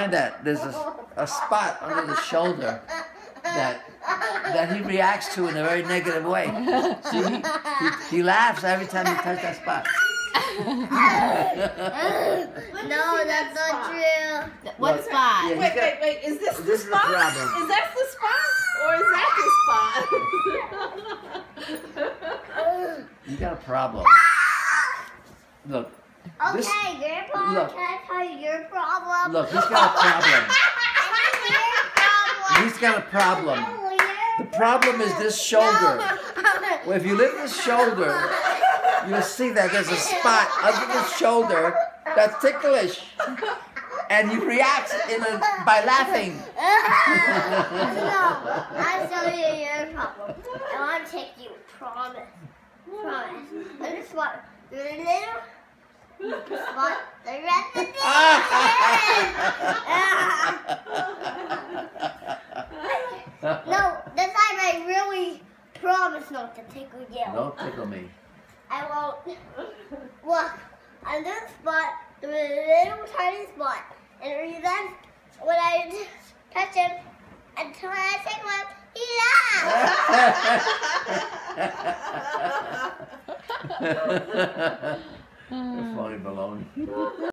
find that there's a spot under the shoulder that he reacts to in a very negative way. See, he laughs every time you touch that spot. No, that's not true. What spot? Yeah, Wait. Is this the is the spot? problem. Is that the spot? Or is that the spot? You got a problem. Look. Okay, Grandpa, look, can I tell you your problem? Look, he's got a problem. He's got a problem. The problem is this shoulder. Well, if you lift the shoulder, you'll see that there's a spot under the shoulder that's ticklish. And he reacts by laughing. No, I'll show you your problem. I want to take you, promise. Promise. I just want the little spot, the red No, this time I really promise not to tickle you. Don't tickle me. I won't. Look, on this spot, there was a little tiny spot. And then, when I touch him, until I tickle him, he laughs. Funny baloney.